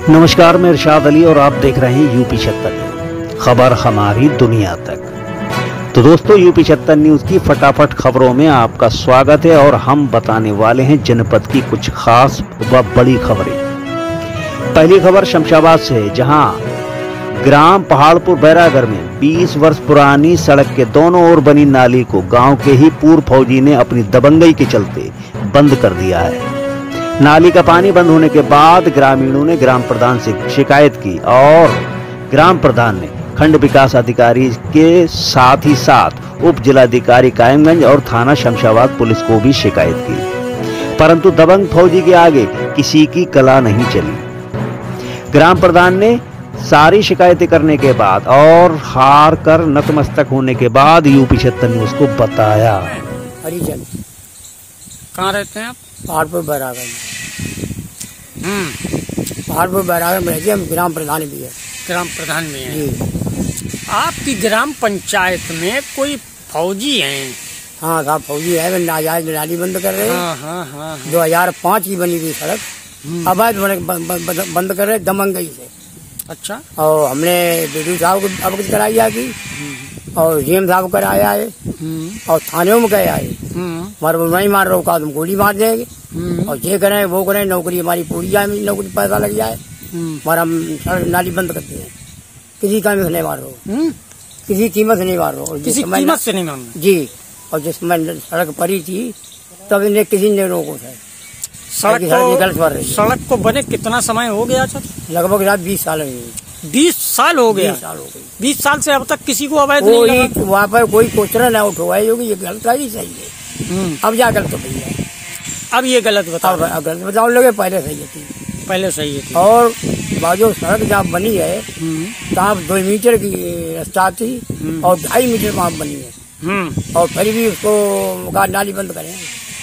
नमस्कार, मैं इरशाद अली और आप देख रहे हैं यूपी 76 खबर हमारी दुनिया तक। तो दोस्तों, यूपी 76 न्यूज़ की फटाफट खबरों में आपका स्वागत है और हम बताने वाले हैं जनपद की कुछ खास व बड़ी खबरें। पहली खबर शमशाबाद से है, जहां ग्राम पहाड़पुर बैरागढ़ में 20 वर्ष पुरानी सड़क के दोनों ओर बनी नाली को गांव के ही पूर्व फौजी ने अपनी दबंगई के चलते बंद कर दिया है। नाली का पानी बंद होने के बाद ग्रामीणों ने ग्राम प्रधान से शिकायत की और ग्राम प्रधान ने खंड विकास अधिकारी के साथ ही साथ उप जिलाधिकारी कायमगंज और थाना शमशाबाद पुलिस को भी शिकायत की, परंतु दबंग फौजी के आगे किसी की कला नहीं चली। ग्राम प्रधान ने सारी शिकायतें करने के बाद और हार कर नतमस्तक होने के बाद यूपी 76 न्यूज़ को बताया। हरिजन कहाँ रहते हैं आप? पहाड़पुर बैरागढ़ पहाड़पुर बैरागढ़ में रहते हैं। हम ग्राम प्रधान भी है। ग्राम प्रधान में है जी। आपकी ग्राम पंचायत में कोई फौजी हैं? हाँ साहब, फौजी है। नाजायज नाली बंद कर रहे हैं। हाँ। 2005 की बनी हुई सड़क अवैध बंद कर रहे हैं दबंगई से। अच्छा। और हमने बीडीओ साहब को अवगत कराई आगे और जीएम साहब को कराया है और थाने में गए आए। नहीं मार रहे हो का तुम गोली मार देंगे और ये करें वो करें, नौकरी हमारी पूरी जाए, नौकरी पैसा लग जाए, और हम नाली बंद करते हैं। किसी कीमत से नहीं मार रहे हो, किसी कीमत से नहीं मार रहे हो। किसी कीमत से नहीं मार जी। और जिस समय सड़क पड़ी थी तब इन्हें किसी ने रोको था। सड़क को बने कितना समय हो गया सर? लगभग 20 साल हो गए। 20 साल हो गया। 20 साल से अब तक किसी को अवैध नहीं लगा। वहाँ पर कोई क्वेश्चन न उठवाई होगी, ये गलत है, सही है। अब जा गलत हो गई है। अब ये गलत बताओ। गलत बताओ लोगे, पहले सही थी। पहले सही थी। और बाजू सड़क जहाँ बनी है तहाँ 2 मीटर की रास्ता थी और 2.5 मीटर वहाँ बनी है। और फिर भी उसको नाली बंद करें।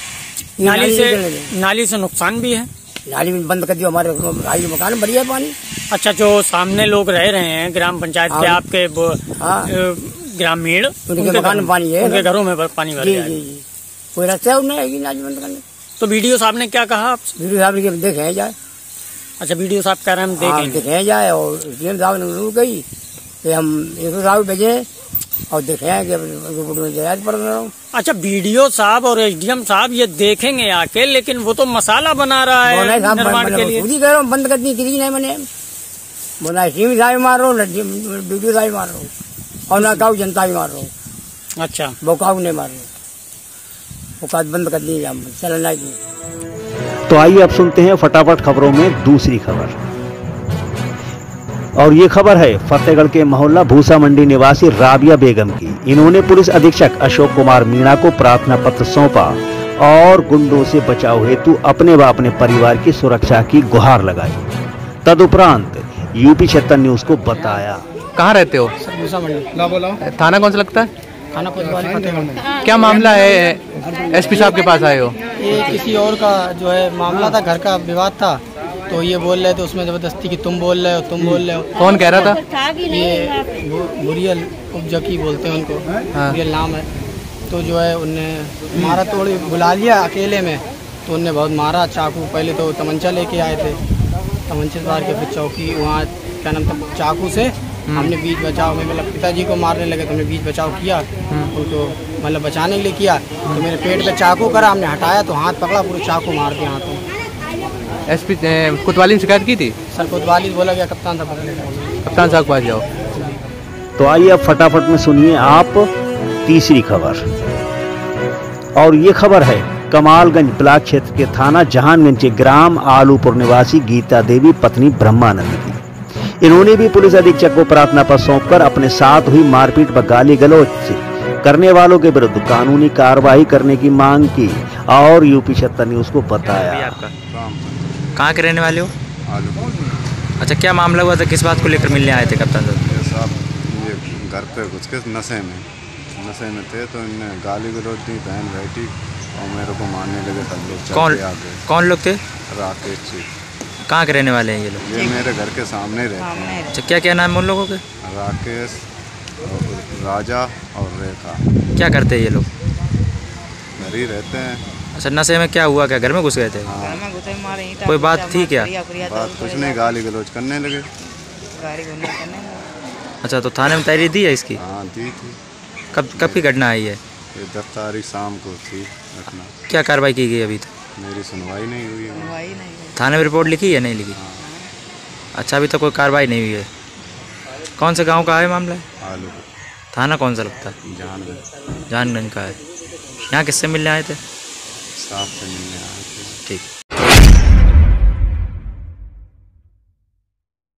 नाली से नुकसान भी है। नाली में बंद कर दियो, हमारे मकान बढ़िया पानी। अच्छा, जो सामने लोग रह रहे हैं ग्राम पंचायत के, आपके ग्रामीण, उनके मकान में पानी है, उनके घरों में पानी भर गया है। कोई रास्ता है उन्हें नाली बंद करने? तो वीडियो साहब ने क्या कहा आपसे? वीडियो साहब ने देखे जाए। अच्छा, वीडियो साहब कह रहे हैं हम देखे जाए और सीएम साहब ने गई कि हम एक साहब भेजे और देखे कि पड़ रहा हूँ। अच्छा, वीडियो साहब और एसडीएम साहब ये देखेंगे आके, लेकिन वो तो मसाला बना रहा है निर्माण के लिए। कह रहा हूँ बंद करनी किसी नहीं बने। बोला सीएम साहब मार रहा हूँ, न वीडियो साहब मार रहा हूँ और न काऊ जनता भी मार रहा हूँ। अच्छा, वो काऊ नहीं मार रहा, वो काज बंद कर दी चलना की। तो आइए अब सुनते हैं फटाफट खबरों में दूसरी खबर। और ये खबर है फतेहगढ़ के मोहल्ला भूसा मंडी निवासी राबिया बेगम की। इन्होंने पुलिस अधीक्षक अशोक कुमार मीणा को प्रार्थना पत्र सौंपा और गुंडों से बचाव हेतु अपने व अपने परिवार की सुरक्षा की गुहार लगाई। तदुपरांत यूपी 76 न्यूज़ को बताया। कहाँ रहते हो? भूसा मंडी। थाना कौन सा लगता है? थाना कोतवाली फतेहगढ़ में। क्या मामला है? एसपी साहब के पास आए हो? ये किसी और का जो है मामला था, घर का विवाद था, तो ये बोल रहे थे उसमें जबरदस्ती कि तुम बोल रहे हो, तुम बोल रहे हो। कौन कह रहा था? ये मुरियल उपजकी बोलते हैं उनको। हाँ। मुरियल नाम है। तो जो है उनने मारा, तोड़ बुला लिया अकेले में, तो उनने बहुत मारा चाकू। पहले तो तमंचा लेके आए थे, तमंचे मार के फिर चौकी वहाँ क्या नाम था चाकू से हमने बीच बचाव में, मतलब पिताजी को मारने लगे तो हमने बीच बचाव किया, उनको मतलब बचाने के लिए किया। तो मेरे पेट पे चाकू करा, हमने हटाया तो हाथ पकड़ा, पूरे चाकू मार दिया हाथों। एसपी कोतवाली ने शिकायत की थी? सर कोतवाली बोला गया कप्तान साहब पकड़ने, कप्तान साहब के पास जाओ। तो आइए अब फटाफट में सुनिए आप तीसरी खबर। और ये खबर है कमालगंज ब्लॉक क्षेत्र के थाना जहानगंज के ग्राम आलूपुर निवासी गीता देवी पत्नी ब्रह्मानंद की। इन्होंने भी पुलिस अधीक्षक को प्रार्थना पत्र सौंपकर अपने साथ हुई मारपीट व गाली गलौज से करने वालों के विरुद्ध कानूनी कार्रवाई करने की मांग की और यूपी 76 न्यूज़ को बताया। कहाँ के रहने वाले हो? आलूपुर। अच्छा, क्या मामला हुआ था? किस बात को लेकर मिलने आए थे कप्तान साहब? ये घर पे घुस के नशे में थे, तो इनने गाली गलौज दी, बहन बैठी और मेरे को मारने लगे सब लोग। कौन लोग थे? राकेश जी। कहाँ के रहने वाले हैं ये लोग? ये मेरे घर के सामने रहते हैं। अच्छा, क्या क्या नाम है उन लोगों के? राकेश, राजा और रेखा। क्या करते हैं ये लोग? घर ही रहते हैं। अच्छा, नशे में क्या हुआ, क्या घर में घुस गए थे? हाँ, कोई बात थी क्या? बात कुछ नहीं, गाली गलौज करने लगे। अच्छा, तो थाने में तहरीर दी है इसकी? हाँ दी थी। कब की घटना आई है? ये 10 तारीख शाम को थी घटना। क्या कार्रवाई की गई अभी तक? मेरी सुनवाई नहीं हुई है। थाने में रिपोर्ट लिखी है, नहीं लिखी? अच्छा, अभी तक कोई कार्रवाई नहीं हुई है। कौन से गांव का है मामला? आलू थाना कौन सा लगता है? जानगंज जानगंज का है। यहाँ किससे मिलने आए थे? साफ से मिलने आए थे। ठीक।